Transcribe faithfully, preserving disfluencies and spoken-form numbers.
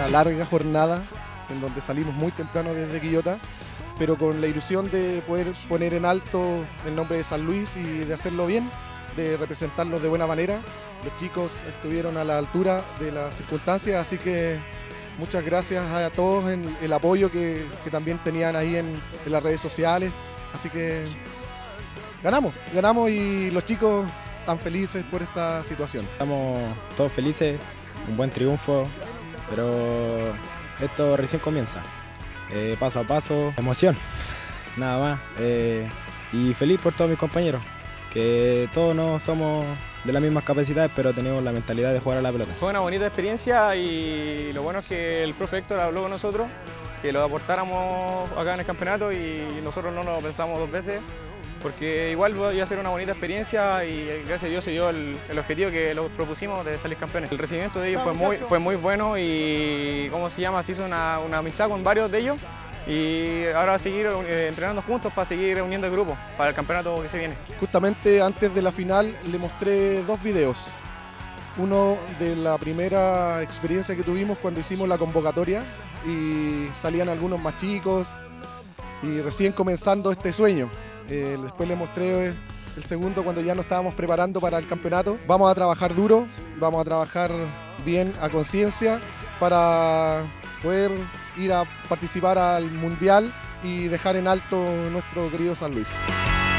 larga jornada en donde salimos muy temprano desde Quillota, pero con la ilusión de poder poner en alto el nombre de San Luis y de hacerlo bien, de representarlos de buena manera. Los chicos estuvieron a la altura de las circunstancias, así que muchas gracias a todos en el apoyo que, que también tenían ahí en, en las redes sociales. Así que ganamos, ganamos y los chicos están felices por esta situación. Estamos todos felices, un buen triunfo, pero esto recién comienza. Eh, paso a paso, emoción, nada más. Eh, y feliz por todos mis compañeros, que todos no somos de las mismas capacidades, pero tenemos la mentalidad de jugar a la pelota. Fue una bonita experiencia y lo bueno es que el profe Héctor habló con nosotros, que lo aportáramos acá en el campeonato y nosotros no nos pensamos dos veces, porque igual iba a ser una bonita experiencia y gracias a Dios se dio el, el objetivo que lo propusimos de salir campeones. El recibimiento de ellos fue muy, fue muy bueno y, ¿cómo se llama? Se hizo una, una amistad con varios de ellos y ahora seguir eh, entrenando juntos para seguir reuniendo el grupo para el campeonato que se viene. Justamente antes de la final le mostré dos videos. Uno de la primera experiencia que tuvimos cuando hicimos la convocatoria y salían algunos más chicos y recién comenzando este sueño. Eh, después le mostré el segundo cuando ya nos estábamos preparando para el campeonato. Vamos a trabajar duro, vamos a trabajar bien a conciencia para poder ir a participar al Mundial y dejar en alto nuestro querido San Luis.